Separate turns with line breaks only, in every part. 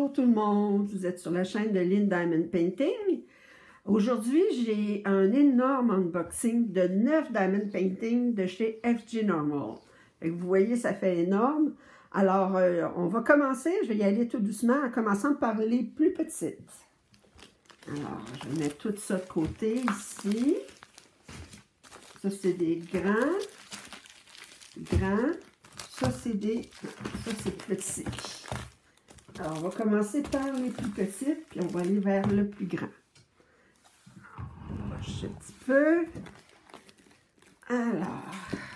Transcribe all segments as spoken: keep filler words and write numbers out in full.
Bonjour tout le monde, vous êtes sur la chaîne de Lynn Diamond Painting. Aujourd'hui, j'ai un énorme unboxing de neuf Diamond Painting de chez F G Normal. Vous voyez, ça fait énorme. Alors, euh, on va commencer, je vais y aller tout doucement, en commençant par les plus petites. Alors, je vais mettre tout ça de côté ici. Ça, c'est des grands. Grands. Ça, c'est des... Ça, c'est petit. Alors, on va commencer par les plus petites, puis on va aller vers le plus grand. On va acheter un petit peu. Alors...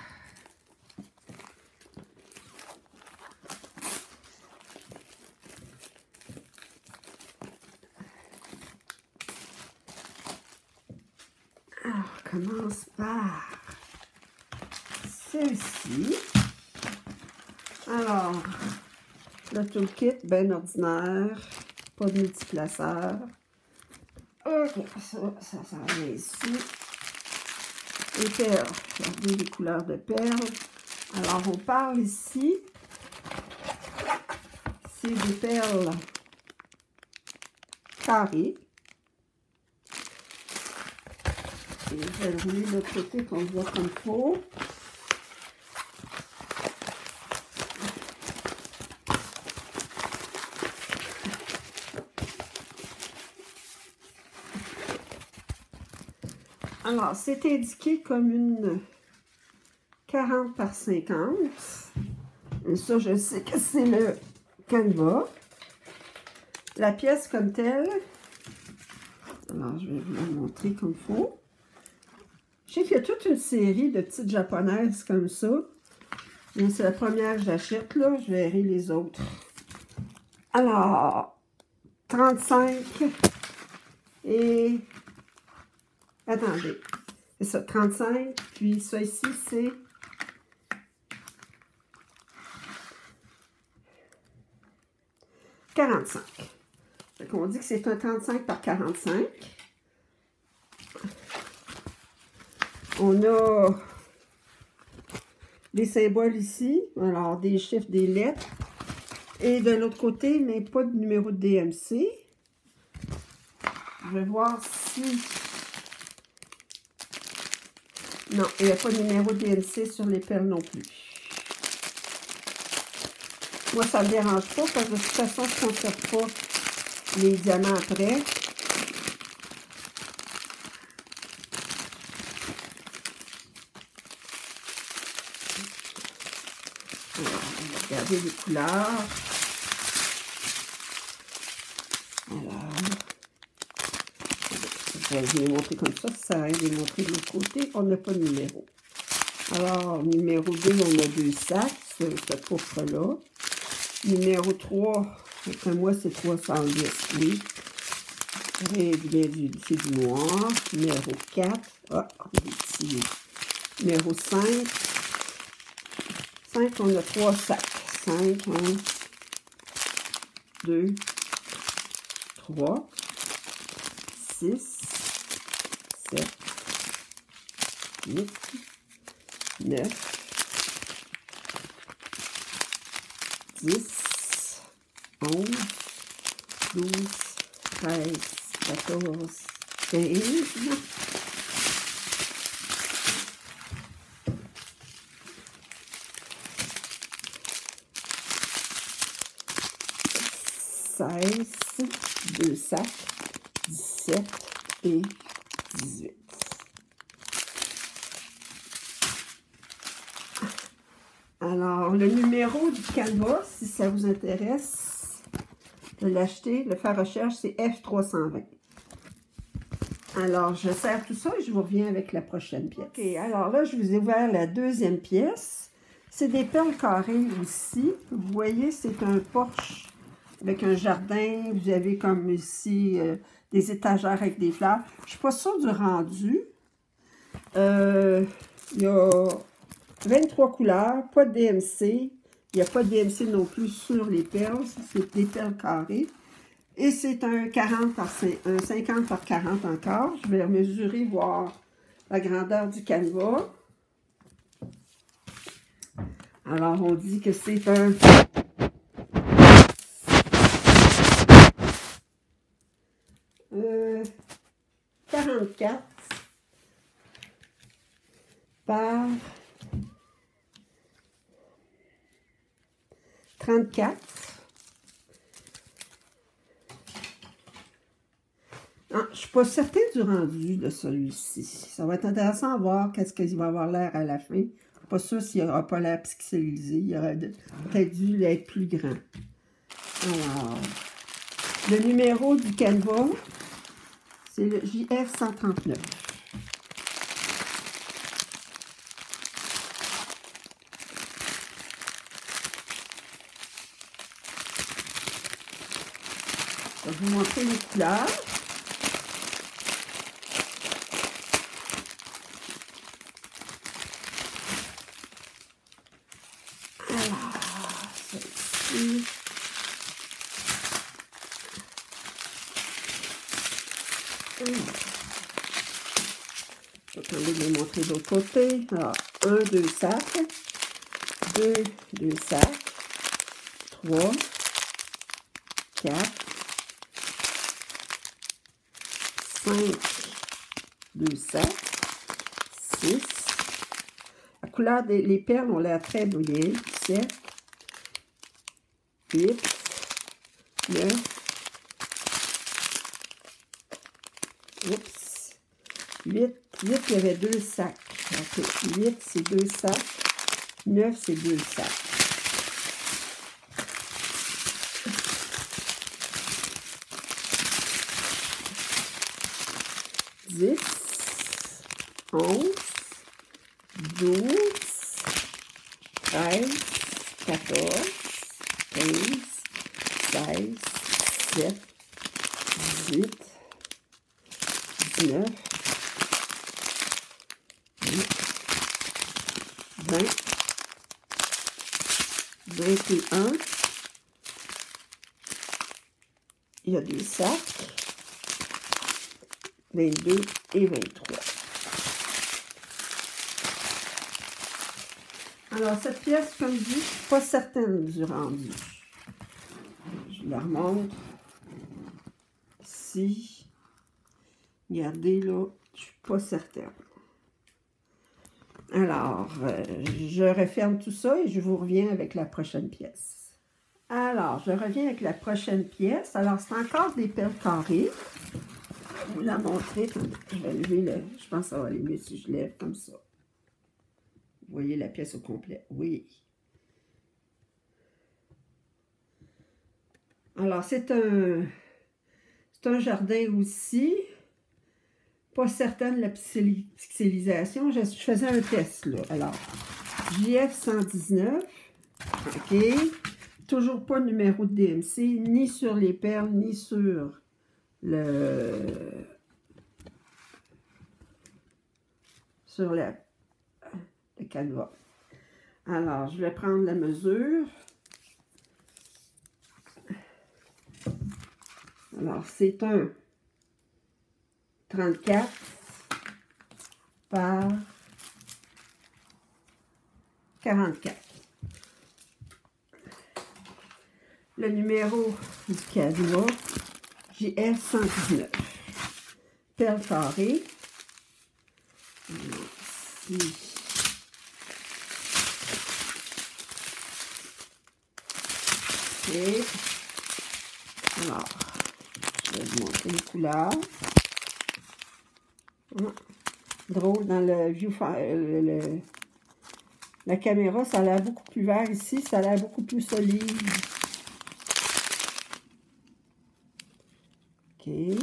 Alors, on commence par celle-ci. Alors, le toolkit, bien ordinaire, pas de multiplaceur. Ok, ça, ça, ça va ici. Les perles, regardez les couleurs de perles. Alors, on parle ici, c'est des perles carrées. Et je vais rouler de l'autre côté qu'on voit comme il faut. Alors, c'est indiqué comme une quarante par cinquante. Et ça, je sais que c'est le canevas. La pièce comme telle. Alors, je vais vous la montrer comme il faut. Je sais qu'il y a toute une série de petites japonaises comme ça. Mais c'est la première que j'achète, là. Je verrai les autres. Alors, trente-cinq et... Attendez, c'est ça, trente-cinq, puis ça ici, c'est quarante-cinq. Donc, on dit que c'est un trente-cinq par quarante-cinq. On a des symboles ici, alors des chiffres, des lettres. Et de l'autre côté, mais pas de numéro de D M C. Je vais voir si... Non, il n'y a pas de numéro D M C sur les perles non plus. Moi, ça ne me dérange pas parce que de toute façon, je ne conserve pas les diamants après. Alors, on va regarder les couleurs. Alors, je vais les montrer comme ça, ça sert à rien de les montrer de l'autre côté, on n'a pas de numéro. Alors, numéro deux, on a deux sacs, ce, ce coffre-là. Numéro trois, après moi, c'est trois cent dix, oui. C'est du noir. Numéro quatre, ah, ici. Numéro cinq. cinq, on a trois sacs. cinq, un, deux, trois, six, sept, huit, neuf, dix, onze, douze, treize, quatorze, quinze, seize, deux sacs, dix-sept et dix-huit. Alors, le numéro du canevas, si ça vous intéresse de l'acheter, de faire recherche, c'est F trois cent vingt. Alors, je sers tout ça et je vous reviens avec la prochaine pièce. Ok, alors là, je vous ai ouvert la deuxième pièce. C'est des perles carrées aussi. Vous voyez, c'est un porche avec un jardin. Vous avez comme ici euh, des étagères avec des fleurs. Je ne suis pas sûre du rendu. Euh, il y a vingt-trois couleurs, pas de D M C. Il n'y a pas de D M C non plus sur les perles. C'est des perles carrées. Et c'est un, quarante par un cinquante par quarante encore. Je vais mesurer, voir la grandeur du canevas. Alors, on dit que c'est un quarante-quatre par trente-quatre. Ah, je ne suis pas certaine du rendu de celui-ci. Ça va être intéressant à voir qu'est-ce qu'il va avoir l'air à la fin. Je ne suis pas sûre s'il n'aura pas l'air pixelisé. Il aurait peut-être dû être plus grand. Alors, le numéro du canevas, c'est le J F cent trente-neuf. Je vais vous montrer les couleurs. Alors, celle-ci. Je vais tenter de les montrer de l'autre côté. Alors, un, deux sacs. Deux, deux sacs. Trois. Quatre. cinq, deux sacs, six. La couleur des les perles ont l'air très brillantes. sept, huit, neuf, oups, huit, huit, il y avait deux sacs. Okay. huit, c'est deux sacs. neuf, c'est deux sacs. dix, onze, douze, treize, quatorze, quinze, seize, dix-sept, dix-huit, dix-neuf, vingt, vingt et un. Il y a des sacs. vingt-deux et vingt-trois. Alors, cette pièce, comme je dis, je ne suis pas certaine du rendu. Je la remonte ici. Regardez là, je ne suis pas certaine. Alors, euh, je referme tout ça et je vous reviens avec la prochaine pièce. Alors, je reviens avec la prochaine pièce. Alors, c'est encore des perles carrées. Je vais vous la montrer. Je vais lever le... Je pense que ça va aller mieux si je lève comme ça. Vous voyez la pièce au complet. Oui. Alors, c'est un... C'est un jardin aussi. Pas certaine de la pixelisation. Je, je faisais un test, là. Alors, J F cent dix-neuf. OK. Toujours pas de numéro de D M C, ni sur les perles, ni sur... Le, sur le, le canevas. Alors, je vais prendre la mesure. Alors, c'est un trente-quatre par quarante-quatre. Le numéro du canevas, J F cent dix-neuf. Perle carrée. Ici. Et alors, je vais vous montrer les couleurs. Drôle, dans le view, le, le, la caméra, ça a l'air beaucoup plus vert ici, ça a l'air beaucoup plus solide. OK. Il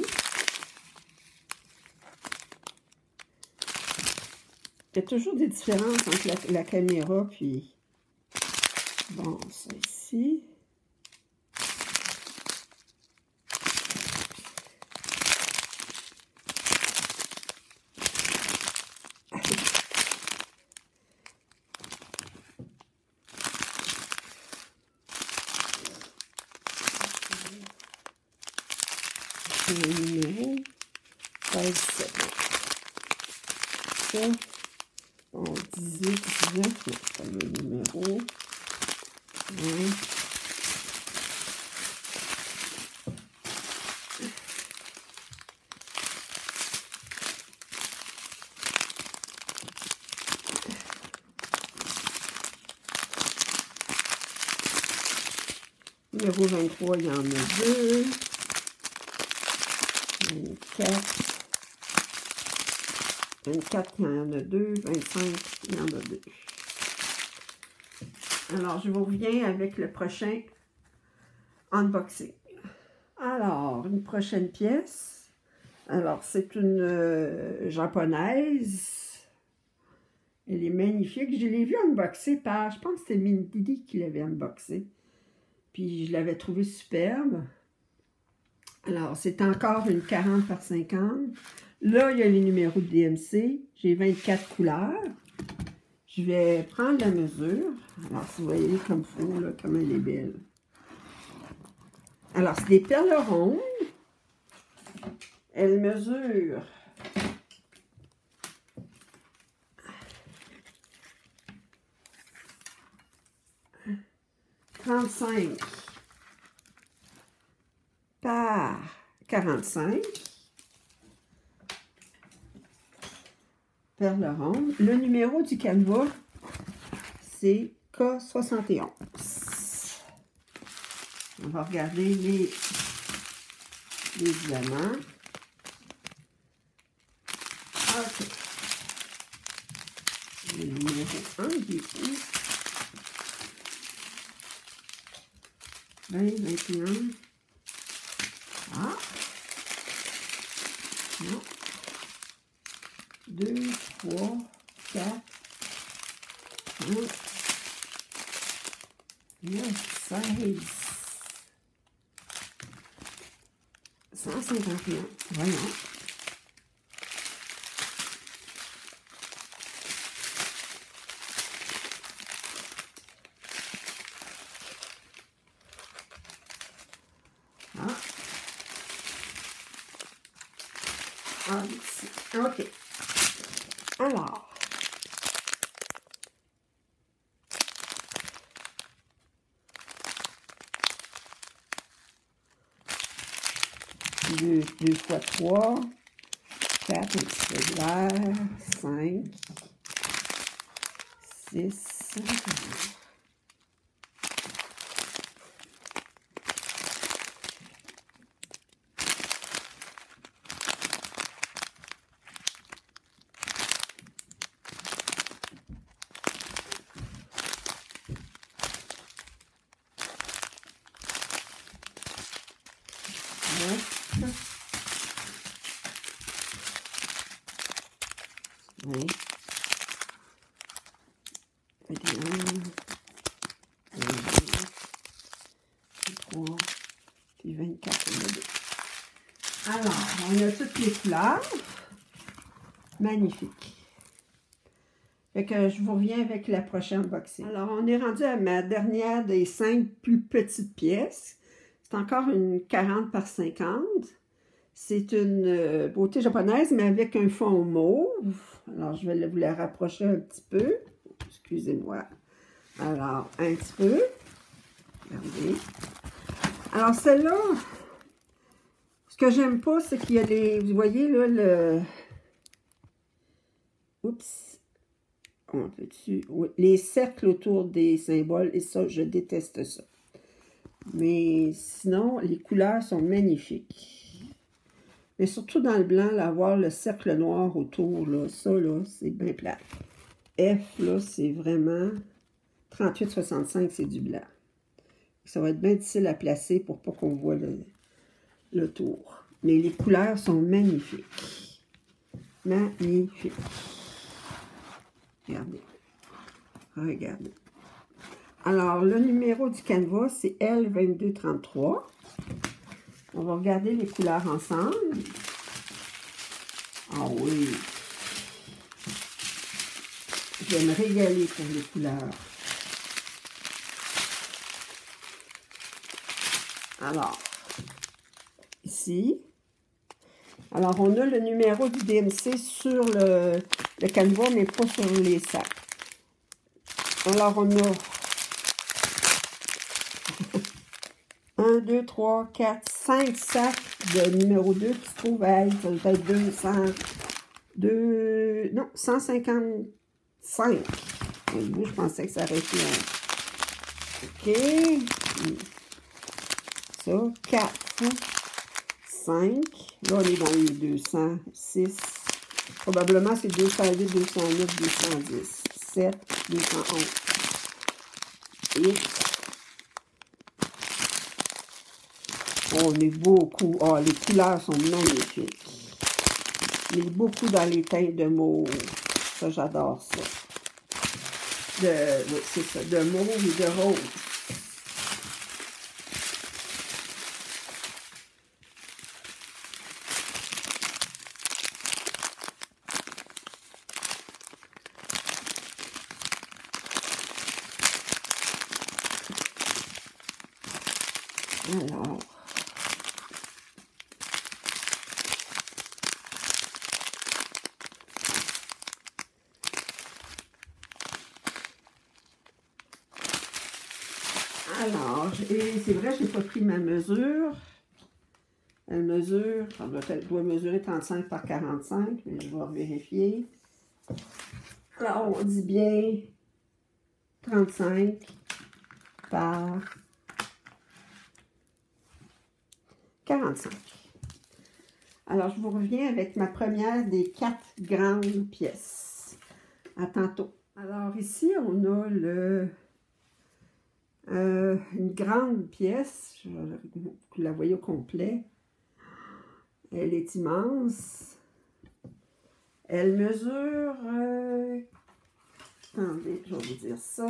y a toujours des différences entre la, la caméra puis... Bon, ça ici. Le numéro seize, sept. Ça, bon, dix-huit, dix-neuf, c'est le numéro. Ouais. Numéro vingt-trois, il y en a deux. vingt-quatre. vingt-quatre, il y en a deux. vingt-cinq, il y en a deux. Alors, je vous reviens avec le prochain unboxing. Alors, une prochaine pièce. Alors, c'est une euh, japonaise. Elle est magnifique. Je l'ai vue unboxer par, je pense que c'était Mindy qui l'avait unboxé. Puis, je l'avais trouvée superbe. Alors, c'est encore une quarante par cinquante. Là, il y a les numéros de D M C. J'ai vingt-quatre couleurs. Je vais prendre la mesure. Alors, si vous voyez comme il faut, là, comme elle est belle. Alors, c'est des perles rondes. Elle mesure trente-cinq par quarante-cinq. Perles rondes. Le numéro du canevas, c'est K soixante et onze. On va regarder les, les diamants. OK. Le numéro un, il est où? vingt, vingt et un. Ah! Non. deux, trois, quatre, cinq, neuf, seize. cent cinquante et un. Voyons. Ah. Ah, ici. OK. Alors. deux, deux fois trois, quatre, un petit peu de l'air, cinq, six, oui. vingt et un, vingt-deux, vingt-trois, puis vingt-quatre, vingt-deux. Alors, on a toutes les couleurs. Magnifique. Fait que je vous reviens avec la prochaine unboxing. Alors, on est rendu à ma dernière des cinq plus petites pièces. C'est encore une quarante par cinquante. C'est une euh, beauté japonaise, mais avec un fond mauve. Alors, je vais vous la rapprocher un petit peu. Excusez-moi. Alors, un petit peu. Regardez. Alors, celle-là, ce que j'aime pas, c'est qu'il y a les... Vous voyez, là, le... Oups. On peut-tu... Oui, les cercles autour des symboles. Et ça, je déteste ça. Mais sinon, les couleurs sont magnifiques. Mais surtout dans le blanc, là, avoir le cercle noir autour, là, ça, là, c'est bien plat. F, là, c'est vraiment trente-huit soixante-cinq, c'est du blanc. Ça va être bien difficile à placer pour pas qu'on voit le, le tour. Mais les couleurs sont magnifiques. Magnifiques. Regardez. Regardez. Alors, le numéro du canevas, c'est L vingt-deux trente-trois. On va regarder les couleurs ensemble. Ah oui! Je vais me régaler pour les couleurs. Alors, ici. Alors, on a le numéro du D M C sur le, le canevas, mais pas sur les sacs. Alors, on a un, deux, trois, quatre, cinq sacs de numéro deux qui se trouvent à être peut-être deux cents, deux, non, cent cinquante-cinq. Et moi, je pensais que ça aurait été un... OK. ça. quatre, cinq. Là, on est dans les deux cent six. Probablement, c'est deux cent huit, deux cent neuf, deux cent dix. sept, deux cent onze. huit. On est beaucoup. Oh, les couleurs sont magnifiques. On est beaucoup dans les teintes de mauve. Ça, j'adore ça. De, oui, c'est ça, de mauve et de rose. Alors, alors, et c'est vrai, je n'ai pas pris ma mesure. Elle mesure, elle doit, elle doit mesurer trente-cinq par quarante-cinq, mais je vais vérifier. Alors, on dit bien trente-cinq par quarante-cinq. Alors, je vous reviens avec ma première des quatre grandes pièces. À tantôt. Alors, ici, on a le, euh, une grande pièce. Je, vous la voyez au complet. Elle est immense. Elle mesure... Euh, attendez, je vais vous dire ça.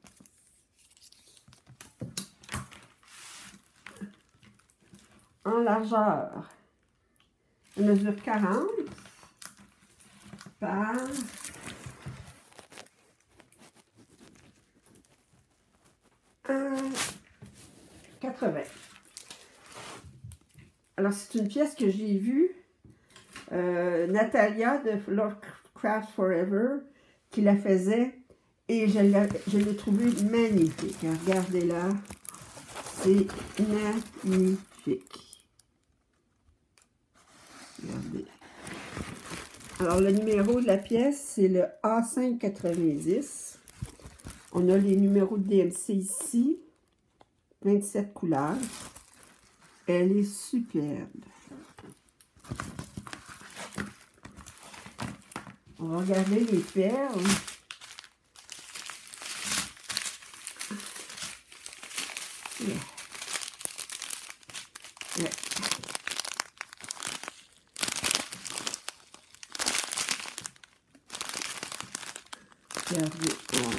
En largeur, elle mesure quarante par euh, quatre-vingts. Alors, c'est une pièce que j'ai vue, euh, Natalia de Lovecraft Forever, qui la faisait, et je l'ai trouvée magnifique. Regardez-la, c'est magnifique. Regardez. Alors, le numéro de la pièce, c'est le A cinq quatre-vingt-dix. On a les numéros de D M C ici, vingt-sept couleurs. Elle est superbe. On va regarder les perles. Yeah. Yeah. Regardez, voilà.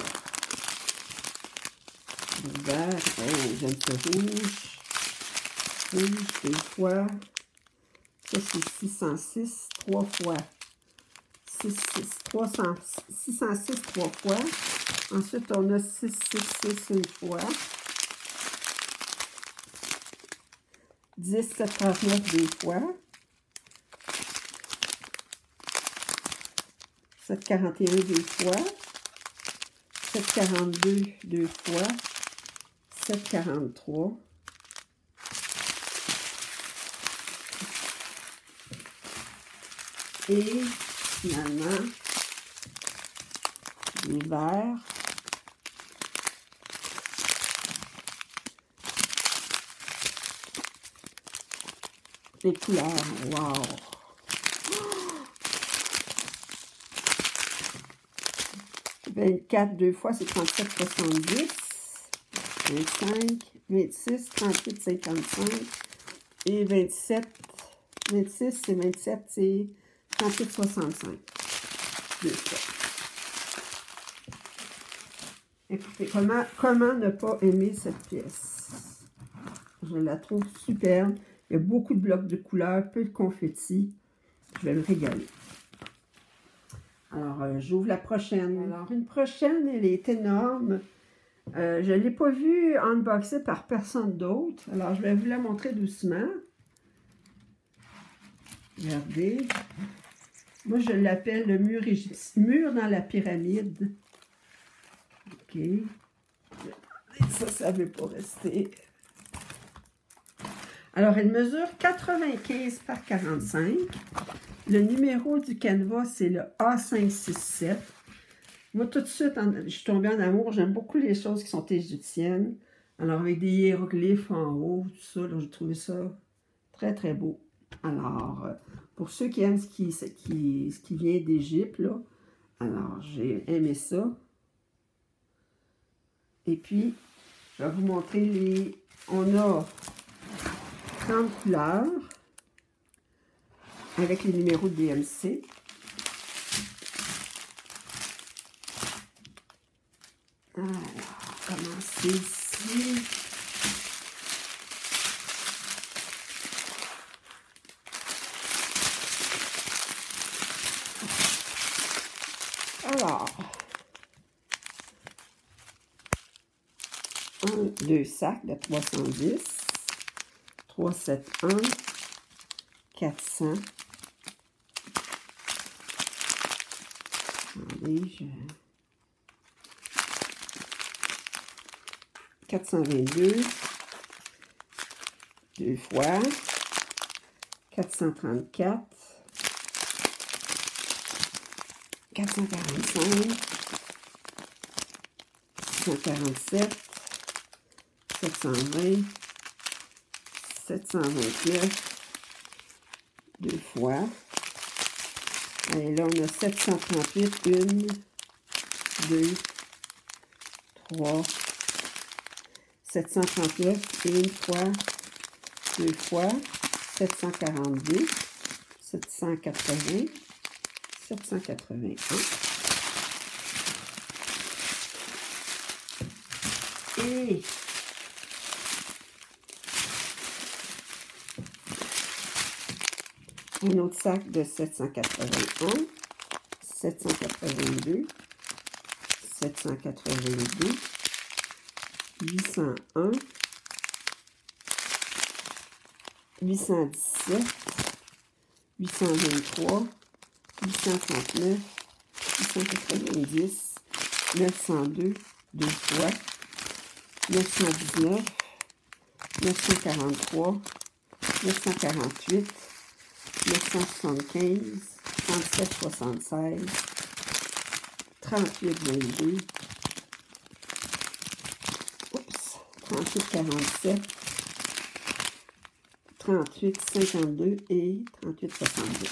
Le vert, oh, j'aime ce rouge. Rouge, deux fois. Ça, c'est six cent six, trois fois. six cent six, trois fois. Ensuite, on a six cent soixante-six une fois. dix sept cent trente-neuf deux fois. sept cent quarante et un deux fois. sept cent quarante-deux deux fois. sept cent quarante-trois. Et finalement, les verts. Les couleurs, wow! vingt-quatre deux fois, c'est trente-sept soixante-dix. vingt-cinq, vingt-six, trente-huit cinquante-cinq. Et vingt-sept, vingt-six, c'est vingt-sept, c'est trente-huit soixante-cinq. Deux fois. Écoutez, comment, comment ne pas aimer cette pièce? Je la trouve superbe. Il y a beaucoup de blocs de couleurs, peu de confettis. Je vais me régaler. Alors, euh, j'ouvre la prochaine. Alors, une prochaine, elle est énorme. Euh, je ne l'ai pas vue unboxée par personne d'autre. Alors, je vais vous la montrer doucement. Regardez. Moi, je l'appelle le mur égyptien. Mur dans la pyramide. OK. Ça, ça ne veut pas rester. Alors, elle mesure quatre-vingt-quinze par quarante-cinq. Le numéro du canevas, c'est le A cinq six sept. Moi, tout de suite, je suis tombée en amour. J'aime beaucoup les choses qui sont égyptiennes. Alors, avec des hiéroglyphes en haut, tout ça, j'ai trouvé ça très, très beau. Alors, pour ceux qui aiment ce qui, ce qui, ce qui vient d'Égypte, là, alors, j'ai aimé ça. Et puis, je vais vous montrer les... On a trente couleurs avec les numéros de D M C. Alors, commencer ici. Alors, un, deux sacs de trois cent dix, trois, sept, un, quatre cents. Attendez, je... quatre cent vingt-deux, deux fois, quatre cent trente-quatre, quatre cent quarante-cinq, six cent quarante-sept, sept cent vingt, sept cent vingt-neuf, deux fois. Et là, on a sept cent trente-huit, une, deux, trois, sept cent trente-neuf, une fois, deux fois, sept cent quarante-deux, sept cent quatre-vingts, sept cent quatre-vingt-un. Et un autre sac de sept cent quatre-vingt-un, sept cent quatre-vingt-deux, sept cent quatre-vingt-deux, huit cent un, huit cent dix-sept, huit cent vingt-trois, huit cent trente-neuf, huit cent quatre-vingt-dix, neuf cent deux, deux fois, neuf cent dix-neuf, neuf cent quarante-trois, neuf cent quarante-huit, neuf cent soixante-quinze, trente-sept soixante-seize, trente-huit vingt-deux, oups, trente-huit quarante-sept, trente-huit cinquante-deux et trente-huit soixante-deux.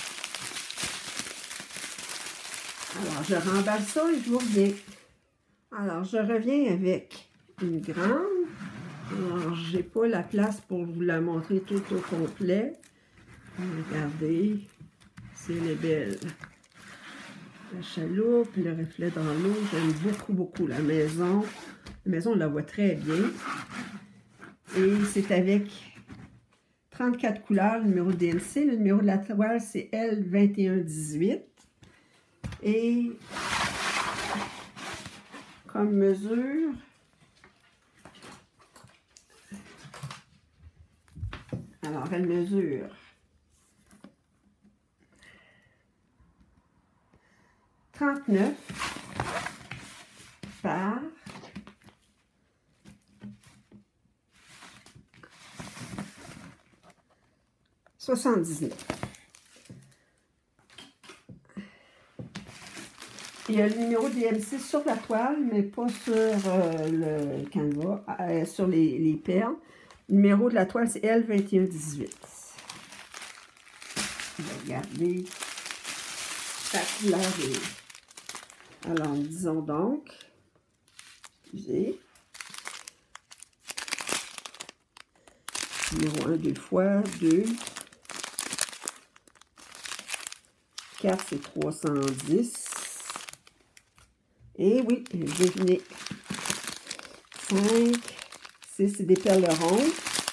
Alors, je remballe ça et je vous reviens. Alors, je reviens avec une grande. Alors, j'ai pas la place pour vous la montrer tout au complet. Regardez, c'est les belles. La chaloupe, le reflet dans l'eau. J'aime beaucoup, beaucoup la maison. La maison, on la voit très bien. Et c'est avec trente-quatre couleurs, le numéro de D M C. Le numéro de la toile, c'est L vingt et un dix-huit. Et comme mesure, alors elle mesure trente-neuf par soixante-dix-neuf. Il y a le numéro D M C sur la toile, mais pas sur euh, le canevas, euh, sur les, les perles. Le numéro de la toile, c'est L vingt et un dix-huit. Regardez, sa couleur est... Alors, disons donc, excusez, numéro un, deux fois, deux, quatre, c'est trois cent dix. Et oui, j'ai deviné. cinq, six, c'est des perles rondes.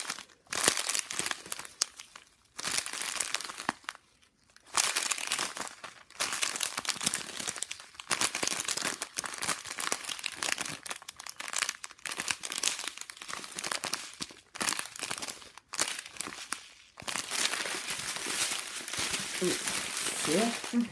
sept.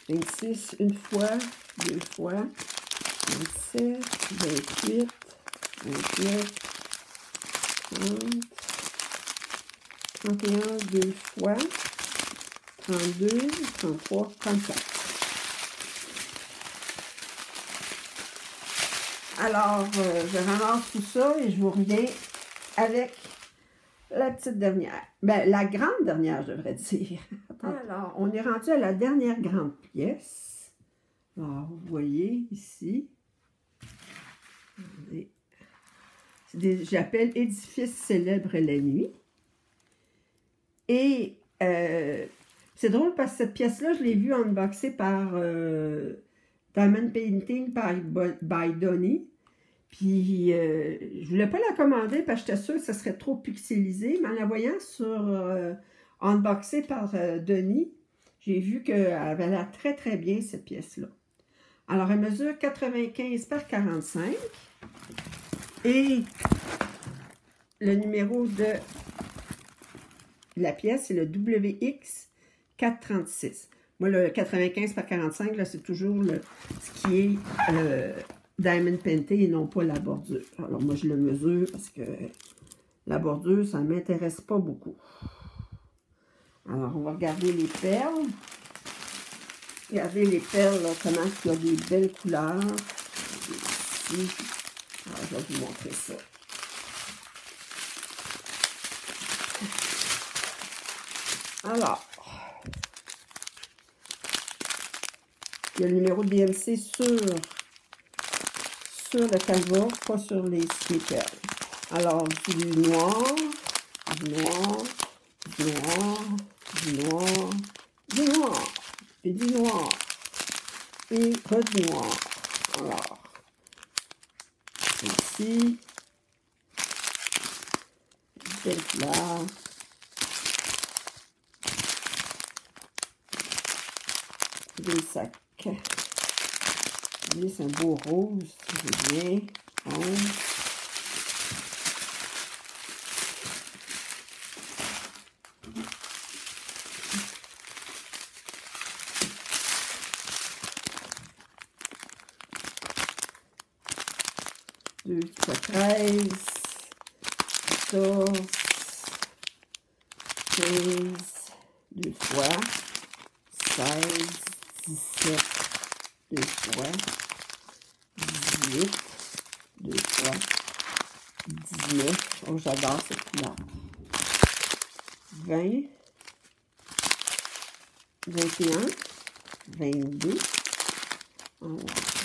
vingt-six, une fois, deux fois, vingt-sept, vingt-huit, vingt-neuf, trente, trente et un, deux fois, trente-deux, trente-trois, trente-quatre. Alors, euh, je ramasse tout ça et je vous reviens avec la petite dernière. Ben, la grande dernière, je devrais dire. Alors, on est rendu à la dernière grande pièce. Alors, vous voyez ici. J'appelle édifice célèbre la nuit. Et euh, c'est drôle parce que cette pièce-là, je l'ai vue unboxée par euh, Diamond Painting by, by Donnie. Puis, euh, je voulais pas la commander parce que j'étais sûre que ça serait trop pixelisé. Mais en la voyant sur euh, unboxée par euh, Donnie, j'ai vu qu'elle avait l'air très très bien cette pièce-là. Alors, elle mesure quatre-vingt-quinze par quarante-cinq. Et le numéro de la pièce, c'est le W X quatre cent trente-six. Moi, le quatre-vingt-quinze par quarante-cinq, c'est toujours le, ce qui est euh, Diamond Painté et non pas la bordure. Alors, moi, je le mesure parce que la bordure, ça ne m'intéresse pas beaucoup. Alors, on va regarder les perles. Regardez les perles, là, comment il y a des belles couleurs. Ici. Alors, je vais vous montrer ça. Alors, il y a le numéro de D M C sur, sur le canevas, pas sur les stickers. Alors, du noir, du noir, du noir, du noir, du noir, et du noir, et du noir. Alors, ici, belle fleur. Des sacs. Lui, c'est un beau rose, c'est bien. Rose. deux, trois, treize, quatorze, quinze, deux fois, seize, dix-sept, deux fois, dix-huit, deux fois, dix-neuf, oh j'adore cette couleur, vingt, vingt et un, vingt-deux, oh.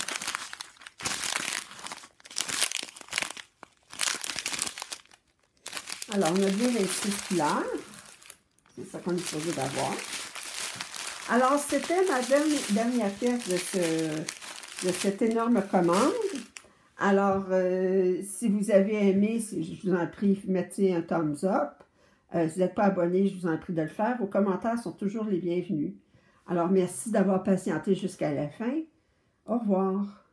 Alors, on a vu vingt-six couleurs, c'est ça qu'on est supposé d'avoir. Alors, c'était ma dernière, dernière pièce de, ce, de cette énorme commande. Alors, euh, si vous avez aimé, je vous en prie, mettez un thumbs up. Euh, si vous n'êtes pas abonné, je vous en prie de le faire. Vos commentaires sont toujours les bienvenus. Alors, merci d'avoir patienté jusqu'à la fin. Au revoir.